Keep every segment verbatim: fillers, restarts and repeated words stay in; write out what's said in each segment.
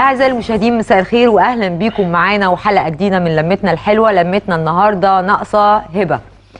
أعزائي المشاهدين مساء الخير واهلا بيكم معانا وحلقه جديده من لمتنا الحلوه. لمتنا النهارده ناقصه هبه.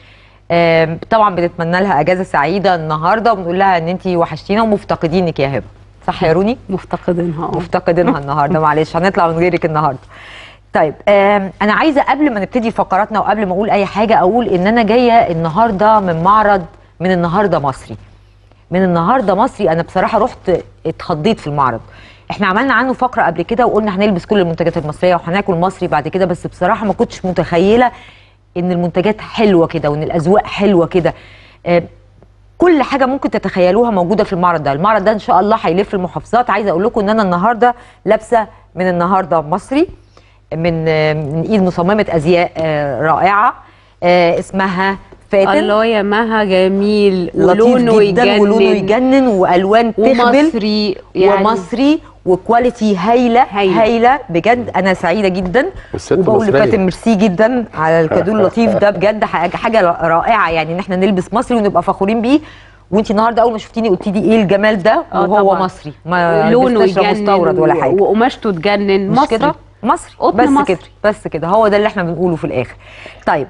طبعا بنتمنى لها اجازه سعيده النهارده وبنقول لها ان انت وحشتينا ومفتقدينك يا هبه. صح يا روني؟ مفتقدينها مفتقدينها النهارده. معلش هنطلع من غيرك النهارده. طيب انا عايزه قبل ما نبتدي فقراتنا وقبل ما اقول اي حاجه اقول ان انا جايه النهارده من معرض من النهارده مصري. من النهارده مصري انا بصراحه رحت اتخضيت في المعرض. احنا عملنا عنه فقره قبل كده وقلنا هنلبس كل المنتجات المصريه وهناكل مصري بعد كده، بس بصراحه ما كنتش متخيله ان المنتجات حلوه كده وان الاذواق حلوه كده. آه كل حاجه ممكن تتخيلوها موجوده في المعرض ده. المعرض ده ان شاء الله هيلف المحافظات. عايزه اقول لكم ان انا النهارده لابسه من النهارده مصري من آه من ايد مصممه ازياء آه رائعه آه اسمها فاتن. الله يا مها، جميل ولونه يجنن ولونه يجنن والوان تخبل ومصري يعني ومصري وكواليتي هايله هايله, هايلة بجد. انا سعيده جدا وبقول لفاتن ميرسي جدا على الكادو اللطيف ده بجد. حاجه رائعه يعني ان احنا نلبس مصري ونبقى فخورين بيه. وانت النهارده اول ما شفتيني قلتي لي ايه الجمال ده وهو مصري، ما لونه يجنن مستورد ولا حاجه وقماشته تجنن. مصري كده مصري بس مصري. كده بس كده هو ده اللي احنا بنقوله في الاخر. طيب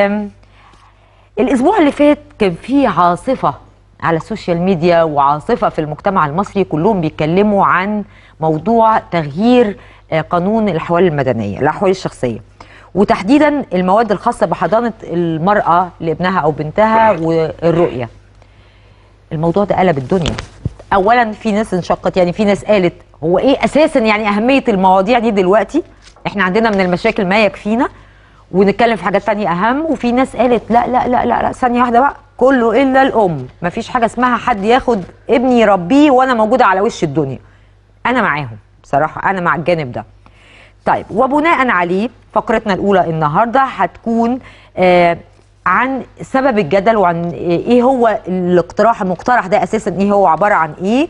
الاسبوع اللي فات كان فيه عاصفه على السوشيال ميديا وعاصفه في المجتمع المصري، كلهم بيتكلموا عن موضوع تغيير قانون الاحوال المدنيه الاحوال الشخصيه، وتحديدا المواد الخاصه بحضانه المراه لابنها او بنتها والرؤيه. الموضوع ده قلب الدنيا. اولا في ناس انشقت، يعني في ناس قالت هو ايه اساسا يعني اهميه المواضيع دي دلوقتي؟ احنا عندنا من المشاكل ما يكفينا ونتكلم في حاجات تانية اهم. وفي ناس قالت لا لا لا لا لا ثانيه واحده بقى، كله الا الام، مفيش حاجه اسمها حد ياخد ابني يربيه وانا موجوده على وش الدنيا. انا معاهم بصراحه، انا مع الجانب ده. طيب وبناء عليه فقرتنا الاولى النهارده هتكون آه عن سبب الجدل وعن ايه هو الاقتراح المقترح ده اساسا، ايه هو عباره عن ايه.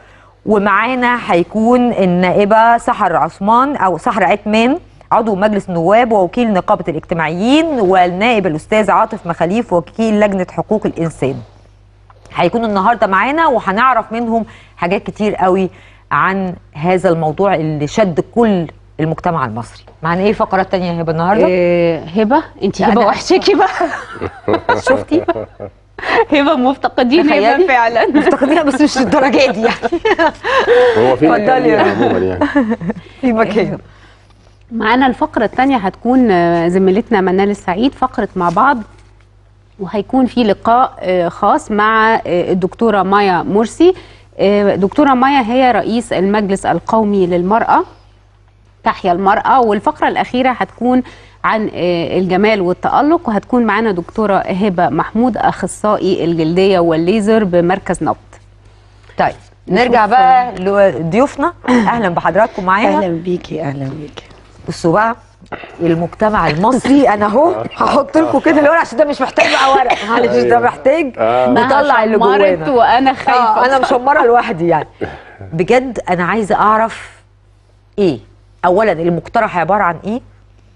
ومعانا هيكون النائبه سحر عثمان او سحر عثمان عضو مجلس النواب ووكيل نقابه الاجتماعيين، والنائب الاستاذ عاطف مخاليف وكيل لجنه حقوق الانسان. هيكونوا النهارده معانا وهنعرف منهم حاجات كتير قوي عن هذا الموضوع اللي شد كل المجتمع المصري. معانا ايه فقرات تانية يا هبه النهارده؟ إيه هبه؟ انت هبه وحشاكي بقى. شفتي؟ هبه مفتقدين هبه فعلا مفتقدينها بس مش للدرجه دي يعني. هو في اتفضلي يا عموما يعني في مكان. معانا الفقره الثانيه هتكون زميلتنا منال السعيد فقره مع بعض، وهيكون في لقاء خاص مع الدكتوره مايا مرسي. دكتوره مايا هي رئيس المجلس القومي للمراه تحيا المراه. والفقره الاخيره هتكون عن الجمال والتألق، وهتكون معانا دكتوره هبه محمود اخصائي الجلديه والليزر بمركز نبض. طيب نرجع بقى لضيوفنا. اهلا بحضراتكم معايا. اهلا بيكي اهلا بيكي. بصوا بقى المجتمع المصري، انا اهو هحط لكم كده الورق عشان ده مش محتاج بقى ورق، معلش ده محتاج نطلع اللي جوانا. وانا خايفه آه انا مشمره لوحدي يعني. بجد انا عايزه اعرف ايه اولا المقترح عباره عن ايه،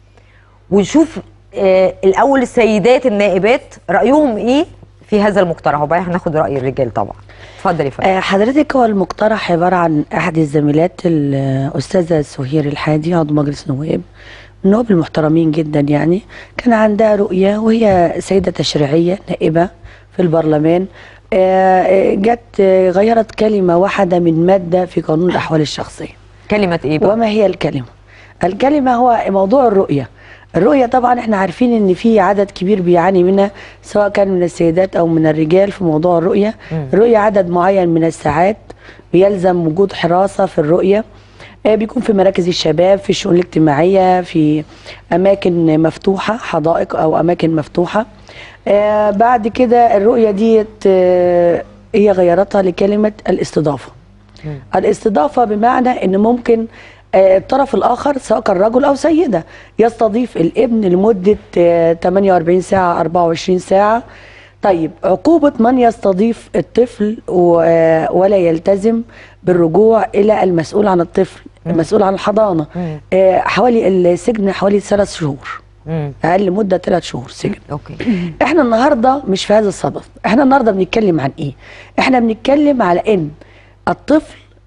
ونشوف آه الاول السيدات النائبات رايهم ايه في هذا المقترح، وبعدين هناخد راي الرجال طبعا. اتفضلي يا فندم. آه حضرتك، هو المقترح عباره عن احد الزميلات الاستاذه سهير الحادي عضو مجلس نواب، النواب المحترمين جدا يعني، كان عندها رؤيه وهي سيده تشريعيه نائبه في البرلمان. آه جت غيرت كلمه واحده من ماده في قانون الاحوال الشخصيه. كلمه ايه بقى؟ وما هي الكلمه؟ الكلمه هو موضوع الرؤيه. الرؤية طبعا احنا عارفين ان في عدد كبير بيعاني منها سواء كان من السيدات او من الرجال في موضوع الرؤية. الرؤية عدد معين من الساعات بيلزم وجود حراسة في الرؤية، بيكون في مراكز الشباب، في الشؤون الاجتماعية، في اماكن مفتوحة، حدائق او اماكن مفتوحة. بعد كده الرؤية ديت هي غيرتها لكلمة الاستضافة. الاستضافة بمعنى ان ممكن الطرف الآخر سواء كان رجل أو سيدة يستضيف الابن لمدة ثمانية وأربعين ساعة أربعة وعشرين ساعة. طيب عقوبة من يستضيف الطفل ولا يلتزم بالرجوع إلى المسؤول عن الطفل، المسؤول عن الحضانة، حوالي السجن حوالي ثلاث شهور، أقل مدة ثلاث شهور سجن. أوكي. إحنا النهاردة مش في هذا الصدد، إحنا النهاردة بنتكلم عن إيه؟ إحنا بنتكلم على إن الطفل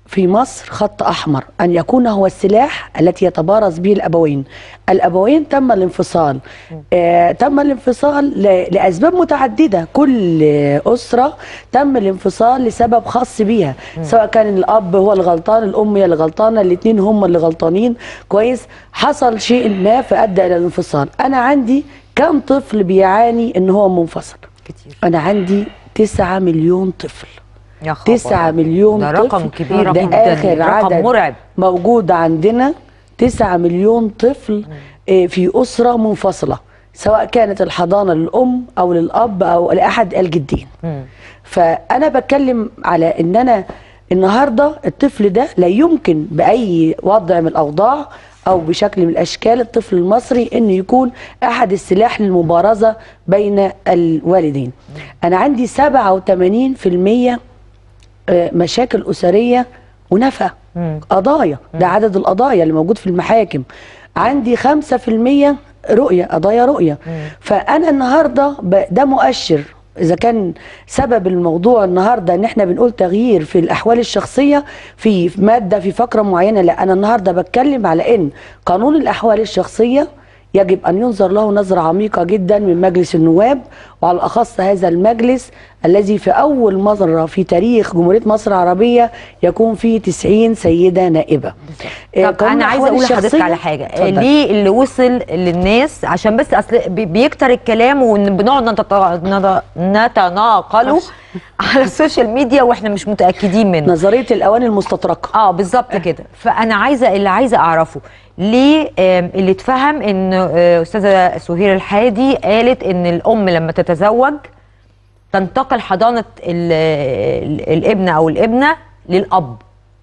في مصر خط أحمر أن يكون هو السلاح التي يتبارز به الأبوين. الأبوين تم الانفصال، آه تم الانفصال ل- لأسباب متعددة. كل أسرة تم الانفصال لسبب خاص بيها، سواء كان الأب هو الغلطان، الأم هي الغلطانة، الاثنين هم اللي غلطانين. كويس، حصل شيء ما فأدى إلى الانفصال. أنا عندي كم طفل بيعاني إن هو منفصل؟ كتير. أنا عندي تسعة مليون طفل. يا خبر. تسعة مليون ده طفل، رقم كبير ده جدا، آخر رقم عدد مرعب. موجود عندنا. تسعة مليون طفل آه، في أسرة منفصلة، سواء كانت الحضانة للأم أو للأب أو لأحد الجدين. مم. فأنا بتكلم على إن أنا النهاردة الطفل ده لا يمكن بأي وضع من الأوضاع أو بشكل من الأشكال الطفل المصري إنه يكون أحد السلاح للمبارزة بين الوالدين. أنا عندي سبعة وثمانين بالمئة مشاكل أسرية ونفقة قضايا، ده عدد القضايا اللي موجود في المحاكم. عندي خمسة في المية رؤية، قضايا رؤية. فأنا النهاردة ب- ده مؤشر. إذا كان سبب الموضوع النهاردة إن إحنا بنقول تغيير في الأحوال الشخصية في مادة في فقرة معينة، لا، أنا النهاردة بتكلم على إن قانون الأحوال الشخصية يجب أن ينظر له نظرة عميقة جدا من مجلس النواب، وعلى الأخص هذا المجلس الذي في أول مرة في تاريخ جمهورية مصر العربية يكون فيه تسعين سيدة نائبة. آه، طب قانون انا عايزه الأحوال اقول لحضرتك الشخصية- على حاجه. اتفضل. ليه اللي وصل للناس؟ عشان بس اصل بي- بيكتر الكلام وبنقعد نتط- نت- نتناقله على السوشيال ميديا واحنا مش متاكدين منه. نظرية الأواني المستطرقة. اه بالظبط كده. فانا عايزه اللي عايزه اعرفه ليه آم، اللي اتفهم ان آه، استاذه سهير الحادي قالت ان الام لما تتزوج تنتقل حضانه ال- ال- الابن او الابنه للاب.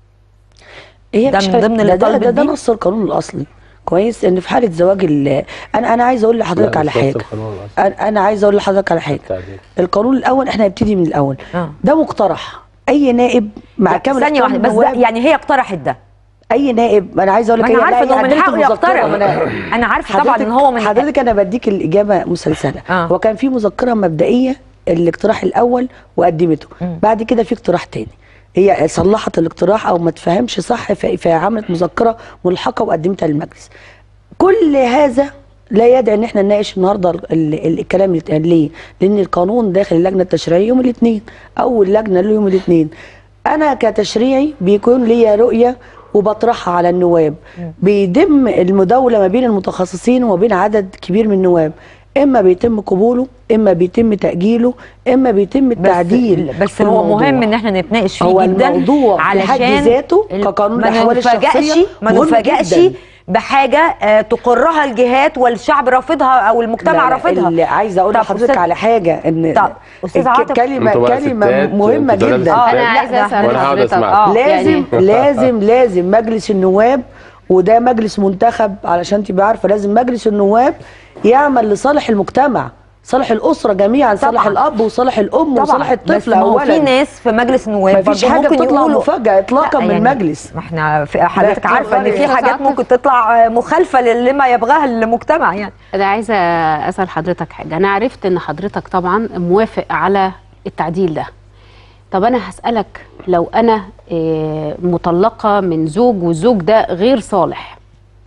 هي ده مش من حاجة- ضمن ده, اللي ده, طالب ده, ده الدين؟ نص القانون الأصلي. كويس، ان في حاله زواج ال- انا انا عايزه اقول لحضرتك لا، على مش نص حاجه. القانون الأصلي. انا أنا عايزه اقول لحضرتك على حاجه. التعديل. القانون الاول احنا هنبتدي من الاول. آه. ده مقترح اي نائب مع لا، كامل ثانيه احترام واحده بس. ده النواب. يعني هي اقترحت ده. اي نائب، انا عايزه اقول ما لك انا هي- لا، عارفه هي انه من قدمت حقه مذكرة. يقترح. ما أنا- انا عارفه طبعا حضرتك- ان هو من حضرتك انا بديك الاجابه مسلسله. آه. هو كان في مذكره مبدئيه الاقتراح الاول وقدمته، بعد كده في اقتراح تاني. هي صلحت الاقتراح او ما تفهمش صح، ف- فعملت مذكره ملحقه وقدمتها للمجلس. كل هذا لا يدعي ان احنا نناقش النهارده ال- ال- الكلام اللي اتقال. ليه؟ لان القانون داخل اللجنه التشريعيه يوم الاثنين، اول لجنه له يوم الاثنين. انا كتشريعي بيكون ليا رؤيه وبطرحها على النواب، بيتم المداوله ما بين المتخصصين وما بين عدد كبير من النواب. اما بيتم قبوله، اما بيتم تاجيله، اما بيتم التعديل. بس, بس في هو الموضوع. مهم ان احنا نتناقش فيه هو جدا. الموضوع في حد علشان ذاته ال- كقانون ما الأحوال نفاجئش- الشخصية ما مهم نفاجئش جداً. بحاجه آه، تقرها الجهات والشعب رافضها او المجتمع لا لا، رافضها. اللي عايزه اقول طب لحضرتك أستاذ- على حاجه ان طب أستاذ الك- عاطف، كلمه انتوا بقى كلمه ستات، مهمه انتوا ثلاثة جدا. آه، ستات. لا، انا عايزه ده- اسال وأنا هقعد حضرتك أسمعك. اه لازم يعني لازم لازم مجلس النواب، وده مجلس منتخب علشان تبقى عارفه، لازم مجلس النواب يعمل لصالح المجتمع، صالح الاسره جميعا، صالح طبعاً. الاب وصالح الام طبعا وصالح بس الطفل ما هو في اولا. ناس في مجلس النواب مفيش برضه حاجة ممكن بتطلع يقولوا مفاجأة إطلاقاً لا، من يعني المجلس. ما احنا في حضرتك لا، عارفه ان في اتفضلي. حاجات عاطف. ممكن تطلع مخالفه لما يبغاها المجتمع يعني. انا عايزه اسال حضرتك حاجه. انا عرفت ان حضرتك طبعا موافق على التعديل ده. طب انا هسالك، لو انا آه، مطلقه من زوج والزوج ده غير صالح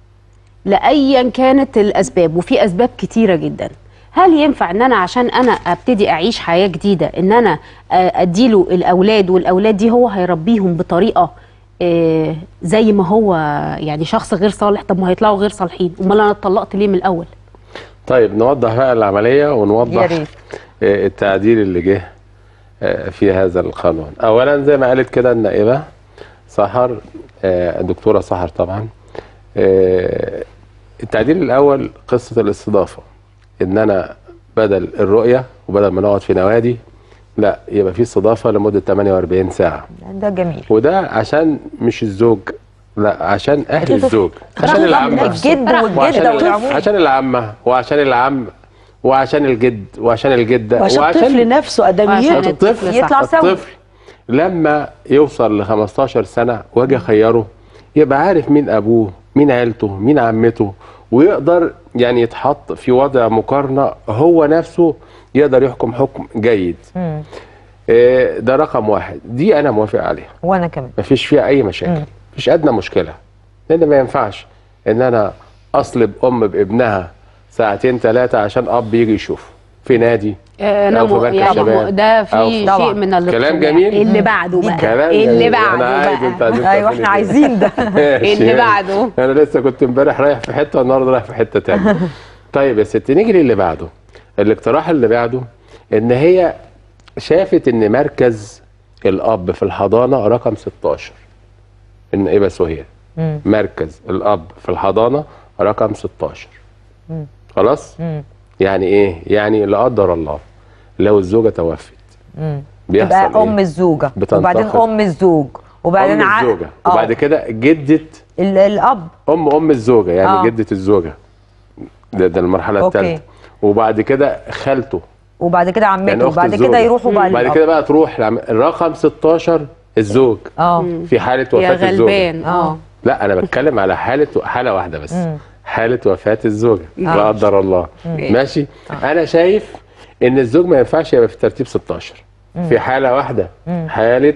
لايا كانت الاسباب، وفي اسباب كتيره جدا، هل ينفع ان انا عشان انا ابتدي اعيش حياه جديده ان انا آه، اديله الاولاد، والاولاد دي هو هيربيهم بطريقه آه، زي ما هو يعني شخص غير صالح؟ طب ما هيطلعوا غير صالحين، امال انا اتطلقت ليه من الاول؟ طيب نوضح بقى العملية يا ونوضح ريت. آه، التعديل اللي جه آه، في هذا القانون. أولا زي ما قالت كده النائبة سحر، آه، الدكتورة سحر طبعا، آه، التعديل الأول قصة الاستضافة، إن أنا بدل الرؤية وبدل ما نقعد في نوادي، لا، يبقى في استضافة لمدة ثمانية وأربعين ساعة. ده جميل. وده عشان مش الزوج، لا، عشان أهل الزوج، عشان رغم العمة، الجد وعشان والجده ال- والعموم. عشان العمة وعشان العم وعشان الجد وعشان الجدة وعشان الطفل نفسه وعشان ادميته. الطفل يطلع سوي. الطفل لما يوصل ل خمستاشر سنة واجي اخيره، يبقى عارف مين ابوه، مين عيلته، مين عمته، ويقدر يعني يتحط في وضع مقارنة، هو نفسه يقدر يحكم حكم جيد. مم. إيه ده رقم واحد، دي انا موافق عليها وانا كمان مفيش فيها اي مشاكل، مفيش ادنى مشكله، لان ما ينفعش ان انا اصلب ام بابنها ساعتين ثلاثه عشان اب يجي يشوفه في نادي انا أو في بنك يعني الشباب ده في أو شيء في- من الاقتناع. كلام جميل. اللي بعده بقى كلام اللي جميل. بعده أنا عايز أنت عايزين ايوه احنا تعملي عايزين ده ماشي. اللي بعده. انا لسه كنت امبارح رايح في حته والنهارده رايح في حته ثانيه. طيب يا ستي نيجي للي بعده. الاقتراح اللي بعده ان هي شافت ان مركز الاب في الحضانه رقم ستاشر. ان ايه بس وهي مركز الاب في الحضانه رقم ستاشر. خلاص؟ يعني ايه؟ يعني لا قدر الله لو الزوجه توفت بيحصل تبقى إيه؟ ام الزوجه بتنتقل. وبعدين ام الزوج وبعدين ام ع- الزوجه آه. وبعد كده جده ال- الاب ام ام الزوجه يعني آه. جده الزوجه. ده, ده المرحله أوكي. الثالثه. وبعد كده خالته وبعد كده عمته يعني اخت وبعد الزوجة. كده يروحوا بقى بعد للأب. كده بقى تروح لعم- الرقم ستاشر الزوج اه في حاله يا وفاه الزوجه. غلبان اه لا انا بتكلم على حاله حاله واحده بس. حاله وفاه الزوجه لا قدر الله. ماشي. انا شايف ان الزوج ما ينفعش يبقى في ترتيب ستاشر في حاله واحده، حاله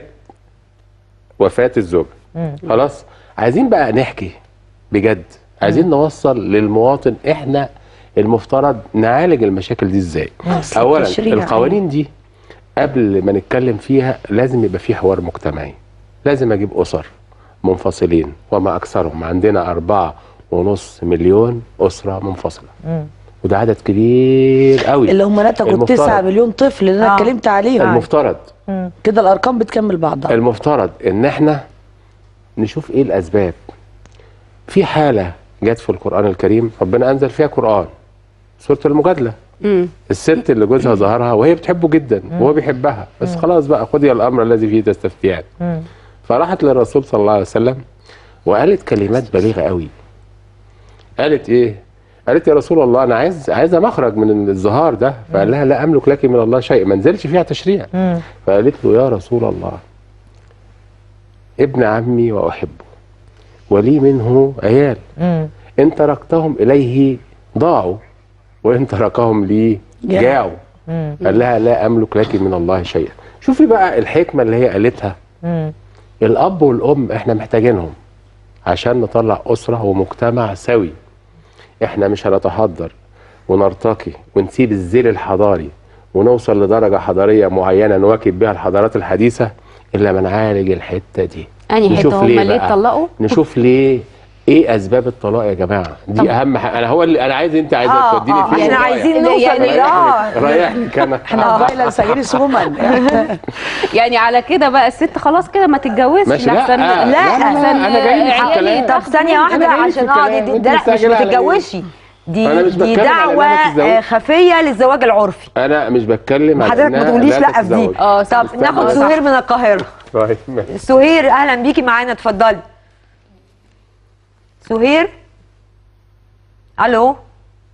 وفاه الزوجه. خلاص. عايزين بقى نحكي بجد، عايزين نوصل للمواطن احنا المفترض نعالج المشاكل دي ازاي. اولا تشريع. القوانين دي قبل ما نتكلم فيها لازم يبقى في حوار مجتمعي، لازم اجيب اسر منفصلين وما اكثرهم. عندنا أربعة ونص مليون اسره منفصله وده عدد كبير قوي اللي هم نتجوا المفترض. تسعة مليون طفل اللي انا آه. اتكلمت عليهم. المفترض كده الارقام بتكمل بعضها. المفترض ان احنا نشوف ايه الاسباب. في حاله جت في القران الكريم ربنا انزل فيها قران سوره المجادله. امم الست اللي جوزها ظهرها وهي بتحبه جدا وهو بيحبها بس خلاص بقى خدي الامر الذي فيه تستفتيان. فراحت للرسول صلى الله عليه وسلم وقالت كلمات بليغه قوي. قالت ايه؟ قالت يا رسول الله انا عايز عايزه مخرج من الزهار ده. فقال لها لا املك لك من الله شيء، ما نزلش فيها تشريع. فقالت له يا رسول الله ابن عمي واحبه ولي منه عيال ان تركتهم اليه ضاعوا وان تركهم لي جاعوا. قال لها لا املك لك من الله شيئا. شوفي بقى الحكمه اللي هي قالتها. الاب والام احنا محتاجينهم عشان نطلع اسره ومجتمع سوي. احنا مش هنتحضر ونرتقي ونسيب الذيل الحضاري ونوصل لدرجه حضاريه معينه نواكب بها الحضارات الحديثه الا ما نعالج الحته دي. انهي نشوف حته هم ليه ليه بقى. اتطلقوا؟ نشوف ليه ايه اسباب الطلاق يا جماعه دي طب. اهم حاجه. انا هو اللي انا عايز انت عايزه اه توديني اه فيه احنا ورايح. عايزين نوصل يعني ل- اه ريحني كان احنا فايلنس اجينست وومن. يعني على كده بقى الست خلاص كده ما تتجوزش ماشي. لا لأحسن- لا, لا, لأحسن لا انا جاي في عيالي الكلام. طب ثانيه واحده أنا جاي في عشان اه دي, الكلام. دي وأنت ده مش مستعجلة على إيه؟ بتتجوزي دي أنا مش دي بتكلم على دعوه إنها تتزوج. آه، خفيه للزواج العرفي. انا مش بتكلم على حضرتك ما إنها تقوليش لا في تتزوج. دي. اه طب صح. ناخد صح. سهير من القاهره. طيب ماشي. سهير اهلا بيكي معانا اتفضلي. سهير الو.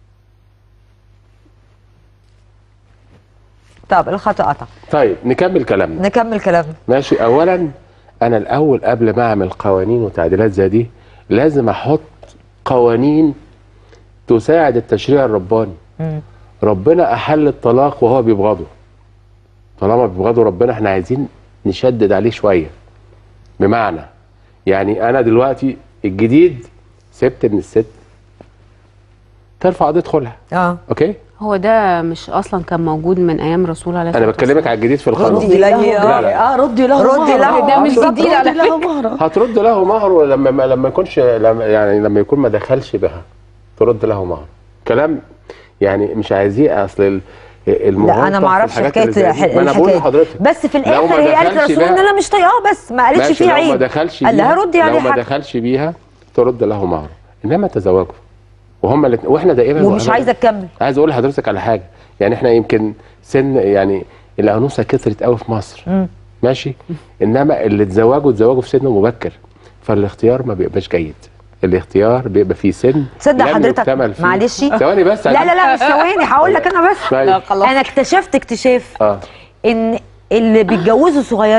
طب الخط قطع. طيب نكمل كلامنا. نكمل كلامنا. ماشي. اولا انا الاول قبل ما اعمل قوانين وتعديلات زي دي لازم احط قوانين تساعد التشريع الرباني. ربنا احل الطلاق وهو بيبغضه. طالما بيبغضه ربنا احنا عايزين نشدد عليه شويه. بمعنى يعني انا دلوقتي الجديد سبت ان الست ترفع قضيه خلع. اه اوكي. هو ده مش اصلا كان موجود من ايام رسول عليه انا الصلاه بكلمك على الجديد في القانون. ردي له. لا لا. اه ردي له ردي مهره. له. ده مش بالظبط، جديد على ردي له مهره. هترد له مهر لما ما لما يكونش لما يعني لما يكون ما دخلش بها ترد له مهر. كلام يعني مش عايزيه اصل ال- المغالطه لا انا ما اعرفش في الحاجات حكايه اللي زي دي. ما انا بقول الحكايه لحضرتك بس في لو الاخر ما هي قالت دخلش للرسول ان بقى- انا مش طايقاه بس ما قالتش ماشي. فيه لو ما عيب. دخلش قال لها بيها ردي عليه لو ما حاجه دخلش بيها ترد له مهر. انما تزوجوا وهم الاتنين واحنا دائما ومش وأبداً- عايزه تكمل. عايز اقول لحضرتك على حاجه. يعني احنا يمكن سن يعني الانوثه كترت قوي في مصر. مم. ماشي. انما اللي اتزوجوا اتزوجوا في سن مبكر فالاختيار ما بيبقاش جيد. الاختيار بيبقى في سن تصدق لم حضرتك يكتمل فيه. معلش ثواني بس. لا لا لا مش ثواني هقول لك انا بس. طيب. انا اكتشفت اكتشاف اه ان اللي بيتجوزوا صغيرين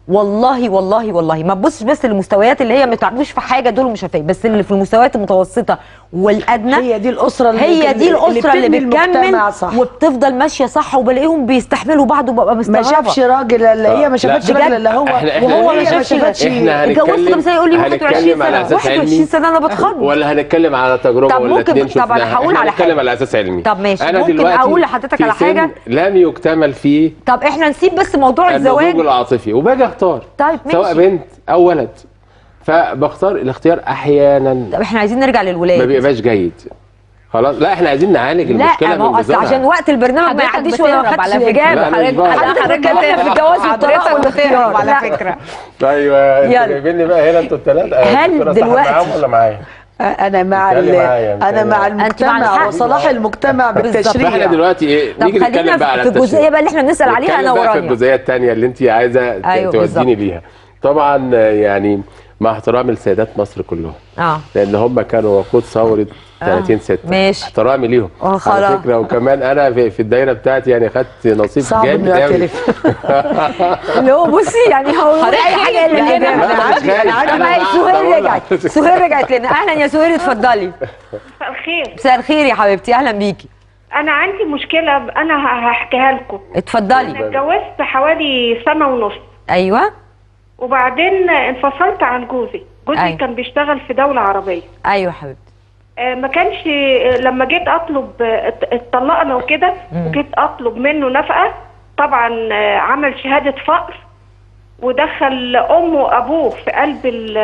والله والله والله ما تبصش بس للمستويات اللي هي ما تعرفوش في حاجه، دول مش عارفين، بس اللي في المستويات المتوسطه والادنى هي دي الاسره اللي هي دي الاسره اللي, اللي بتكمل صح. وبتفضل ماشيه صح، وبلاقيهم بيستحملوا بعض وببقى مستغربه. ما شافش راجل اللي هي ما شافتش راجل اللي هو إحنا وهو إحنا ما شافش احنا اتجوزت بس يقول لي واحد وعشرين سنه على اساس واحد وعشرين علمي سنه انا بتخض. ولا هنتكلم على تجربه طب ولا ممكن اتنين طب انا هقول على حاجه هنتكلم على اساس علمي. طب ماشي، أنا ممكن دلوقتي اقول لحضرتك على حاجه لم يكتمل فيه. طب احنا نسيب بس موضوع الزواج النضوج العاطفي وباجي اختار طيب ماشي. سواء بنت او ولد، فبختار الاختيار احيانا طب احنا عايزين نرجع للولاد ما بيبقاش جيد خلاص. لا احنا عايزين نعالج المشكله لا ما هو اصل عشان وقت البرنامج ما يعديش ولا ما خدتش الاجابه. حضرتك بتتكلم في الجواز والطلاق والاختيار على فكره. ايوه انتوا جايبيني بقى هنا انتوا الثلاثه. هل دلوقتي معاهم ولا معايا؟ انا مع انا مع المجتمع وصلاح المجتمع بالتشريع. احنا دلوقتي ايه نيجي نتكلم بقى على التشريع في الجزئيه بقى اللي احنا بنسال عليها انا ورانيا. في الجزئيه الثانيه اللي انت عايزه أيوة توديني ليها. طبعا يعني مع احترامي لسيدات مصر كلهم اه لان هم كانوا وقود ثوره ثلاثين ستة. ماشي، احترامي ليهم على فكره. وكمان انا في, في الدايره بتاعتي يعني خدت نصيب صعب جامد قوي. اللي هو بصي يعني هو اي حاجه اللي انا انا سهير رجعت سهير رجعت لنا. اهلا يا سهير اتفضلي. مساء الخير. مساء الخير يا حبيبتي، اهلا بيكي. انا عندي مشكله انا هحكيها لكم. اتفضلي. انا اتجوزت حوالي سنه ونص. ايوه. وبعدين انفصلت عن جوزي. جوزي أيوة. كان بيشتغل في دوله عربيه. ايوه حبيبتي. آه ما كانش لما جيت اطلب اتطلقنا وكده وجيت اطلب منه نفقه، طبعا عمل شهاده فقر ودخل امه وابوه في قلب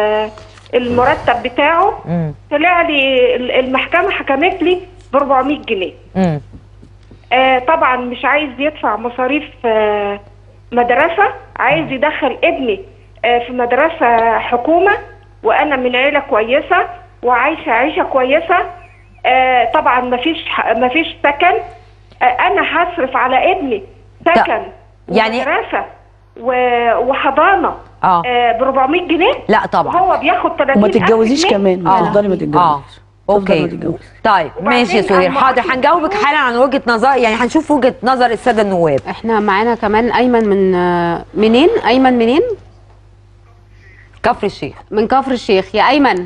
المرتب بتاعه. مم. طلع لي المحكمه حكمت لي ب أربعمية جنيه. امم آه طبعا مش عايز يدفع مصاريف آه مدرسه، عايز يدخل ابني آه في مدرسه حكومه، وانا من عيله كويسه وعايشه عيشه كويسه. آه طبعا مفيش مفيش سكن. آه انا هصرف على ابني سكن يعني ومدرسه وحضانه اه, آه ب أربعمية جنيه. لا طبعا هو بياخد ثلاثين وما تتجوزيش كمان. تفضلي ما تتجوزيش. اه اوكي طيب ماشي يا سهير، حاضر هنجاوبك حالا عن وجهه نظر، يعني هنشوف وجهه نظر الساده النواب. احنا معانا كمان ايمن من منين؟ ايمن منين؟ كفر الشيخ. من كفر الشيخ يا ايمن.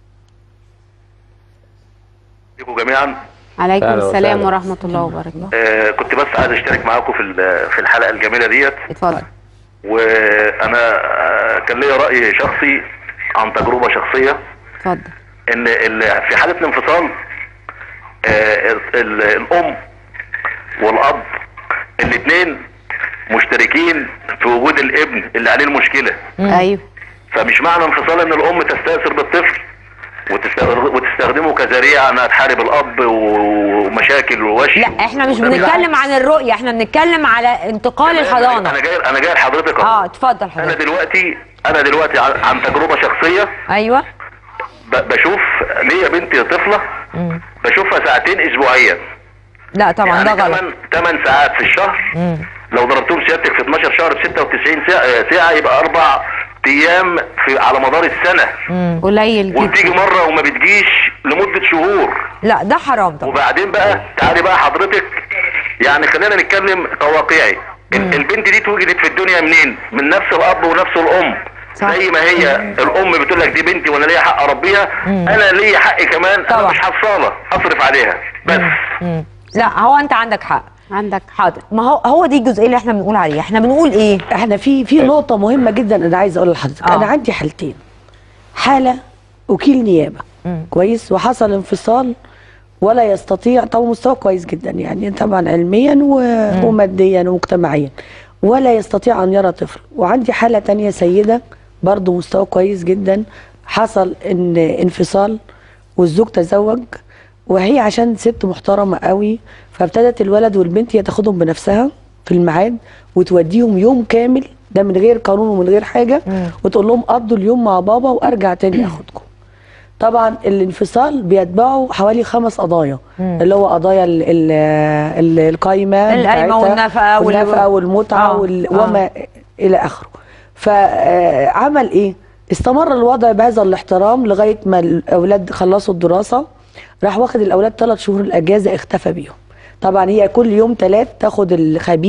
ازيكم جميعا. عليكم السلام ورحمه الله وبركاته. آه كنت بس عايز اشترك معاكم في في الحلقه الجميله ديت. اتفضل. وانا كان ليا راي شخصي عن تجربه شخصيه. اتفضل. ان في حاله الانفصال آه الام والاب الاثنين مشتركين في وجود الابن اللي عليه المشكله. ايوه. فمش معنى انفصال ان الام تستاثر بالطفل وتستخدمه كذريعه انها تحارب الاب ومشاكل ووش. لا احنا مش بنتكلم عن الرؤيه، احنا بنتكلم على انتقال الحضانه. انا جاي انا جاي لحضرتك اهو. اه اتفضل حضرتك. انا دلوقتي انا دلوقتي عن تجربه شخصيه. ايوه. بشوف ليا بنتي طفله مم. بشوفها ساعتين اسبوعيا. لا طبعا يعني ده غلط. ثمان ساعات في الشهر. مم. لو ضربتهم سيادتك في اتناشر شهر ب ستة وتسعين ساعه ساعه يبقى اربع ايام في على مدار السنه. قليل جدا. وبتيجي مره وما بتجيش لمده شهور. لا ده حرام طبعا. وبعدين بقى تعالي بقى حضرتك، يعني خلينا نتكلم واقعي. البنت دي اتوجدت في الدنيا منين؟ من نفس الاب ونفس الام. صح. زي ما هي الام بتقول لك دي بنتي وانا ليا حق اربيها، انا ليا حق كمان. طبعا. انا مش حصاله اصرف عليها بس. مم. مم. لا هو انت عندك حق. عندك حاضر. ما هو هو دي الجزئيه اللي احنا بنقول عليها. احنا بنقول ايه؟ احنا في في نقطه مهمه جدا انا عايزه اقولها لحضرتك. آه. انا عندي حالتين. حاله وكيل نيابه مم. كويس وحصل انفصال ولا يستطيع، طبعا مستوى كويس جدا يعني طبعا علميا وماديا ومجتمعيا، ولا يستطيع ان يرى طفل. وعندي حاله ثانيه سيده برضه مستوى كويس جدا، حصل ان انفصال والزوج تزوج، وهي عشان ست محترمه قوي فابتدت الولد والبنت هي تاخدهم بنفسها في الميعاد وتوديهم يوم كامل، ده من غير قانون ومن غير حاجه، وتقول لهم قضوا اليوم مع بابا وارجع تاني اخدكم. طبعا الانفصال بيتبعه حوالي خمس قضايا، مم. اللي هو قضايا ال ال ال القايمه القايمه والنفقه والنفقه والمتعه آه. وال وما آه. الى اخره. فعمل ايه؟ استمر الوضع بهذا الاحترام لغايه ما الاولاد خلصوا الدراسه، راح واخد الاولاد ثلاث شهور الاجازه اختفى بيهم. طبعا هي كل يوم ثلاث تاخد الخبير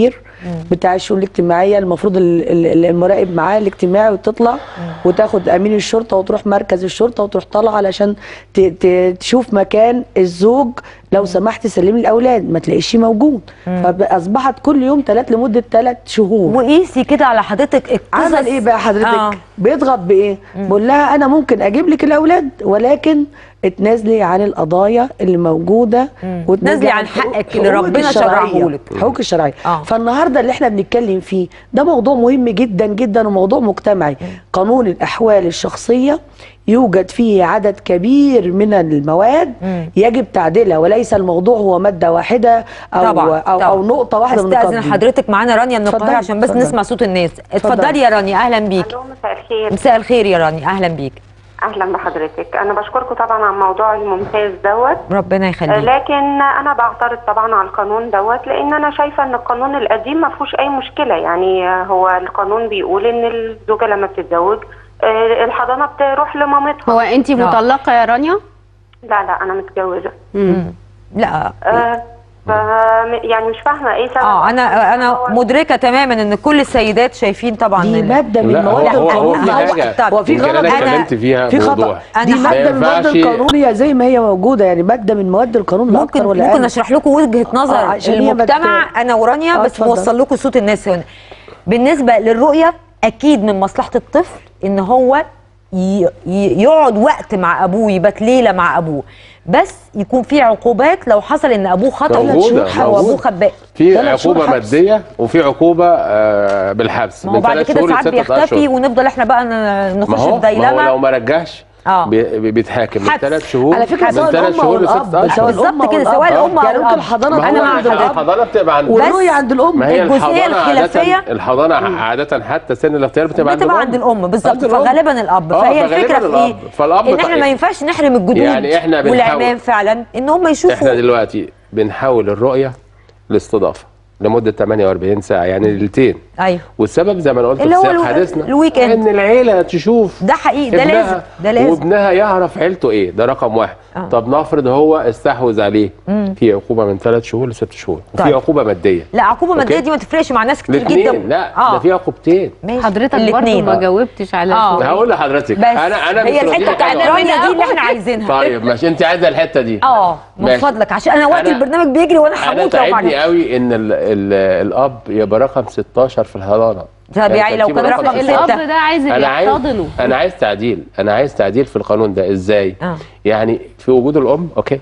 بتاع الشؤون الاجتماعيه، المفروض ال- ال- المراقب معاه الاجتماعي، وتطلع وتاخد امين الشرطه وتروح مركز الشرطه وتروح طالعه علشان ت- ت- تشوف مكان الزوج، لو سمحت سلمي الاولاد، ما تلاقيش موجود. فاصبحت كل يوم ثلاث لمده ثلاث شهور. وقيسي كده على حضرتك القصص. عمل ايه بقى حضرتك؟ آه. بيضغط بايه؟ بقول لها انا ممكن اجيب لك الاولاد، ولكن اتنازلي عن القضايا اللي موجوده، اتنازلي عن حقك اللي حقوقك ربنا الشرعية. شرعهولك. حقوقك الشرعيه. آه. فالنهارده اللي احنا بنتكلم فيه ده موضوع مهم جدا جدا وموضوع مجتمعي. قانون الاحوال الشخصيه يوجد فيه عدد كبير من المواد يجب تعديلها، وليس الموضوع هو ماده واحده او طبعا او, طبعا. أو نقطه واحده من استاذن القانون. حضرتك معانا رانيا من القاهره اتفضلي، عشان بس اتفضلي. نسمع صوت الناس. اتفضلي اتفضلي. يا رانيا، اهلا بيكي. الو، مساء الخير. مساء الخير يا رانيا، اهلا بيكي. اهلا بحضرتك. انا بشكركم طبعا على الموضوع الممتاز دوت، ربنا يخليك. لكن انا بعترض طبعا على القانون دوت، لان انا شايفه ان القانون القديم ما فيهوش اي مشكله. يعني هو القانون بيقول ان الزوجه لما بتتزوج آه، الحضانه بتروح لمامتها. هو انت مطلقه يا رانيا؟ لا لا، انا متجوزه. مم. لا آه ف يعني مش فاهمه ايه سبب. اه انا انا هو- مدركه تماما ان كل السيدات شايفين طبعا دي ال- ماده من لا، هو مواد هو هو القانون. في هو- حاجه طب، هو في يمكن غلط. انا أنا- اتكلمت فيها في خطأ. بوضوح. دي أنا ماده من ما مواد ينفعش- القانون زي ما هي موجوده، يعني ماده من مواد القانون لا ممكن اكتر ولا ممكن اقل. اشرح لكم وجهه نظر آه، عشان هي المجتمع بت- انا ورانيا، آه، بس اتفضل. موصل لكم صوت الناس هنا. بالنسبه للرؤيه، اكيد من مصلحه الطفل ان هو ي- ي- يقعد وقت مع ابوه، يبات ليله مع ابوه، بس يكون في عقوبات لو حصل ان ابوه خطأ موجودة، او ابوه موجودة. خباء. في ثلاث شهور عقوبه حبس. ماديه وفي عقوبه آه بالحبس ما هو من بعد ثلاث كده شهور ساعات لستة بيختفي اشهر. ونفضل احنا بقى ن- ما نخش هو في ما هو لو ديلما. ما رجعش آه. بي- بي- بيتحاكم من حبس. ثلاث شهور على فكره من سواء ثلاث الام او شهور الاب، لستة سواء اشهر. بالظبط الام او كده، الاب. سواء الأم أو يعني ممكن الأب. الحضانه ما أنا هو مع عند حضرتك. الاب الحضانه بتبقى عند والرؤيه عند الام. ما هي الجزئية الحضانه الخلافية- عاده الحضانه عاده حتى سن الاختيار بتبقى عند بتبقى الام عند الام بالظبط، عند الأم. فغالبا الاب. آه، فهي فغالباً الفكره في الأب. ايه؟ فالأب ان احنا طيب. ما ينفعش نحرم الجدود يعني إحنا بنحاول. والعمام فعلا ان هم يشوفوا. احنا دلوقتي بنحول الرؤيه لاستضافه لمده ثمانية وأربعين ساعه، يعني ليلتين. ايوه والسبب زي ما انا قلت اللي في هو سياق الو- حديثنا الويك إند. ان العيله تشوف ده حقيقي، ده ابنها لازم ده لازم وابنها يعرف عيلته ايه، ده رقم واحد. آه. طب نفرض هو استحوذ عليه، في عقوبه من ثلاث شهور لست شهور، وفي طيب. عقوبه ماديه. لا عقوبه أوكي. ماديه دي ما تفرقش مع ناس كتير الاثنين جدا. لا آه. ده في عقوبتين. ماشي. حضرتك برضه الاتنين. ما جاوبتش على آه. سؤال. هقول لحضرتك بس انا انا هي مش راضي الحته لك بتاعت على- رانيا دي اللي احنا عايزينها. طيب ماشي، انت عايزه الحته دي. اه من ماشي. فضلك عشان انا وقت أنا- البرنامج بيجري وانا انا هموت لو تعبني معرفتش. قوي ان ال ال الاب يبقى رقم ستاشر في الحضانه. طب يعني لو ترتيب كان الرقم رقم ستة. ستة. الاب ده عايز انا عايز يحتضنه. انا عايز تعديل انا عايز تعديل في القانون ده. ازاي؟ آه. يعني في وجود الام، اوكي،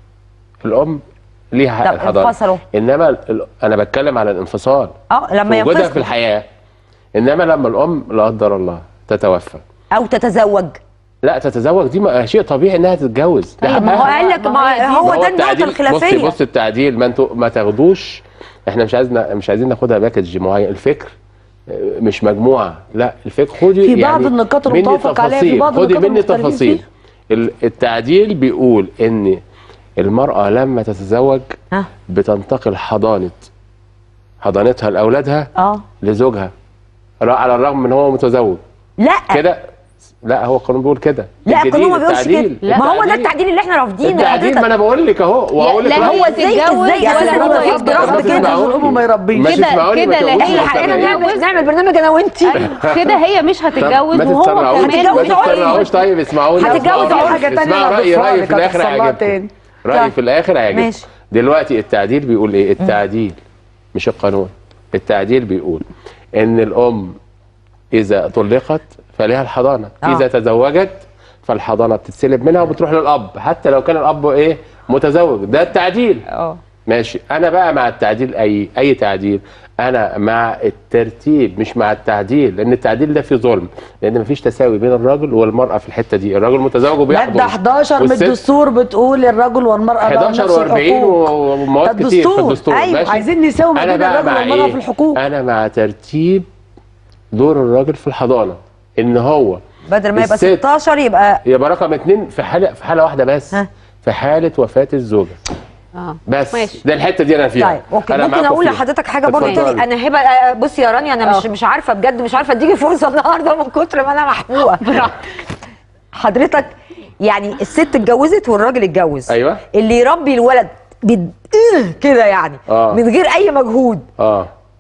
الام ليها حق طب الحضانه، انفصلوا. انما ال- انا بتكلم على الانفصال اه لما في وجودها في ينفصلوا الحياه. انما لما الام لا قدر الله تتوفى، او تتزوج. لا تتزوج دي ما- شيء طبيعي انها تتجوز. ده طيب ما هو حقها. قال لك ما هي ما دي- هو ما ده النقطه التعديل- الخلافيه. بصي بصي التعديل ما انتوا ما تاخدوش، احنا مش عايزين مش عايزين ناخدها باكج معين. الفكر آه، مش مجموعه، لا الفكر خدي في بعض النقاط مني المتفق عليها، في تفاصيل، بعض خدي النقاط مني المختلفين تفاصيل. فيها. ال- التعديل بيقول ان المراه لما تتزوج ها بتنتقل حضانه حضانتها لاولادها اه لزوجها، را- على الرغم من هو متزوج لا كده. لا هو القانون بيقول كده. لا الجديد القانون ما بيقولش التعديل. كده. ما هو ده التعديل. التعديل اللي احنا رافضينه التعديل ما حضرتك. انا بقول لك اهو واقول لك لا رأيي. هو ازاي تتجوز ازاي ولا يعني هو هو يتجوز. برغم كده تسمعوني. الام ما يربيش. ما كده- تسمعوني كده ما لا، تقولوش هي ما حقنا تتابعيش. نعمل نعمل برنامج انا وانتي. كده هي مش هتتجوز ما وهو تتسرعوش كمان ما هتتجوز تتسرعوش. طيب اسمعوني هتتجوز اسمعوا أول رأيي. حاجة تانية اسمعوا أنا رأيي بصفها رأيي لك في الآخر هتحصل لها هيعجبكم. تاني. رأيي طيب. في الآخر هيعجبكم. ماشي. دلوقتي التعديل بيقول إيه؟ التعديل مش القانون. التعديل بيقول إن الأم إذا طلقت فلها الحضانة، آه. إذا تزوجت فالحضانة بتتسلب منها وبتروح للأب، حتى لو كان الأب إيه؟ متزوج. ده التعديل. اه ماشي. انا بقى مع التعديل، اي اي تعديل. انا مع الترتيب مش مع التعديل، لان التعديل ده فيه ظلم، لان مفيش تساوي بين الراجل والمراه في الحته دي. الراجل متزوج وبيحضن، ماده حداشر من والست الدستور بتقول الرجل والمراه لهم حداشر نفس و40 الحقوق. ومواد ده كتير في الدستور. الدستور. أيوة، ماشي. عايزين نساوي ما أنا بين بقى الرجل مع والمرأة إيه؟ في الحقوق. انا مع ترتيب دور الراجل في الحضانه، ان هو بدل ما يبقى الست ستاشر يبقى يبقى رقم اتنين في حاله في حاله واحده بس. ها. في حاله وفاه الزوجه اه بس. ماشي. ده الحته دي انا فيها. طيب اوكي. أنا ممكن معاكم اقول فيها. لحضرتك حاجه برضه اتفضلي. تاني. انا هبه آه، بصي يا رانيا انا مش آه. مش عارفه بجد، مش عارفه اديكي فرصه النهارده من كتر ما انا محموقه. حضرتك يعني الست اتجوزت والراجل اتجوز، ايوه. اللي يربي الولد بد... إيه كده يعني آه. من غير اي مجهود، اه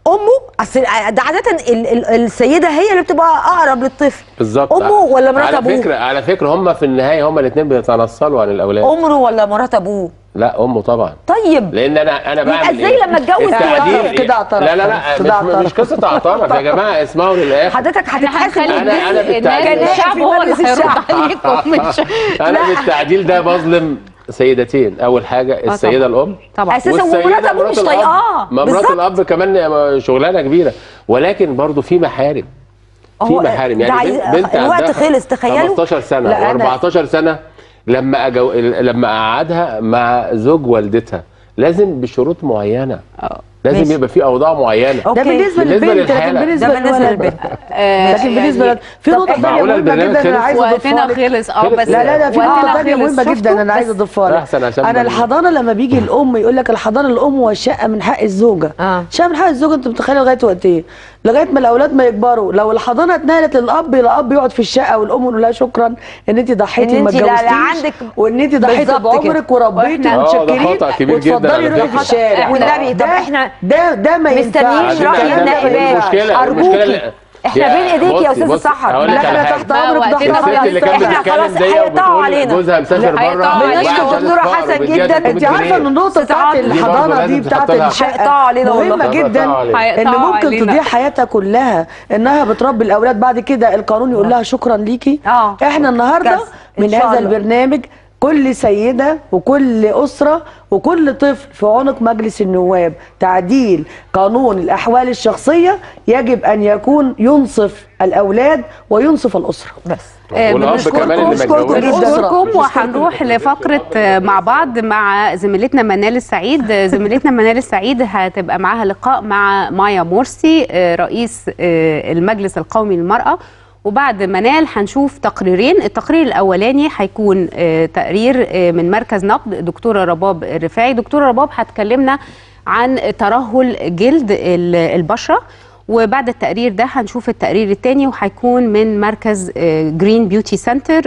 امه، اصل ده عاده ال ال السيده هي اللي بتبقى اقرب للطفل بالظبط. امه ولا مرات على ابوه؟ فكره على فكره هم في النهايه هم الاثنين بيتنصلوا عن الاولاد. امه ولا مرات ابوه؟ لا امه طبعا. طيب لان انا انا بعمل ازاي لما اتجوز التعديل كده اعترف؟ لا لا لا مش, مش قصه اعترف يا جماعه، اسمعوا للاخر. حضرتك هتتحاسب. أنا- أنا بالتعديل. الشعب هو اللي هيرد عليكم مش انا بالتعديل ده بظلم سيدتين. اول حاجه السيده الام طبعا اساسا ومرات ابوه مش طايقاه. ما مرات الاب كمان شغلانه كبيره، ولكن برضو في محارم. في محارم يعني بنت الوقت خلص تخيلوا خمستاشر سنه و14 سنه لما أجو... لما اقعدها مع زوج والدتها لازم بشروط معينه. اه لازم ماشي. يبقى في اوضاع معينه. ده بالنسبه للبنت، لكن بالنسبه للبنت لكن بالنسبه لل... في نقطه ثانيه مهمه جدا انا عايزه اضيفها لك. خلص اه بس لا لا لا في نقطه ثانيه مهمه جدا انا عايزه اضيفها لك. انا الحضانه لما بيجي الام يقول لك الحضانه الام والشقه من حق الزوجه. اه شقه من حق الزوجه، انت متخيله لغايه وقت ايه؟ لغايه ما الاولاد ما يكبروا. لو الحضانه اتنقلت للاب، الاب يقعد في الشقه والام يقول لها شكرا ان انت ضحيتي ما اتجوزتيش وان انت ضحيتي بعمرك وربيتي ومتشكرين وتفضلي روحي في الشارع. والنبي طب احنا ده ده ما مستنيين راي النائبات. ارجوكي احنا بين ايديك يا استاذ سحر. لا احنا تحت امرك الست اللي كانت بتتكلم دي وبتقول جوزها مسافر بره. بنشكر دكتوره حسن جدا. انت عارفه ان النقطه بتاعت الحضانه دي بتاعت الشقه مهمه جدا، ان ممكن تضيع حياتها كلها انها بتربي الاولاد. بعد كده القانون يقول لها شكرا ليكي. احنا النهارده من هذا البرنامج كل سيدة وكل أسرة وكل طفل في عنق مجلس النواب تعديل قانون الأحوال الشخصية يجب أن يكون ينصف الأولاد وينصف الأسرة. بس والأب كمان اللي بنشكركم وهنروح لفقرة مع بعض مع زميلتنا منال السعيد. زميلتنا منال السعيد هتبقى معاها لقاء مع مايا مرسي رئيس المجلس القومي للمرأة. وبعد منال هنشوف تقريرين. التقرير الاولاني هيكون تقرير من مركز نقد دكتوره رباب الرفاعي. دكتوره رباب هتكلمنا عن ترهل جلد البشره، وبعد التقرير ده هنشوف التقرير الثاني وهيكون من مركز جرين بيوتي سنتر،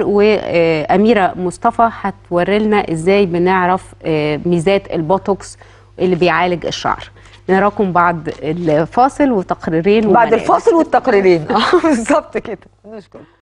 واميره مصطفى هتوري لنا ازاي بنعرف ميزات البوتوكس اللي بيعالج الشعر. نراكم بعد الفاصل وتقريرين بعد الفاصل والتقريرين. اه بالظبط كده. نشكر.